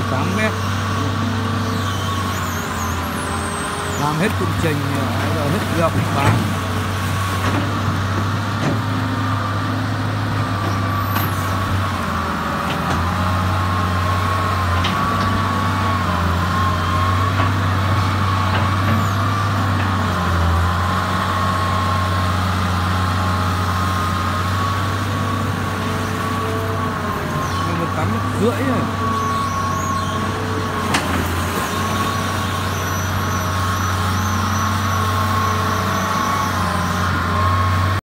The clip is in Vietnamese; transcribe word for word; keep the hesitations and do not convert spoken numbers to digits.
mười tám mét. Làm hết công trình rồi, hết rộng bán. Tắm rưỡi rồi.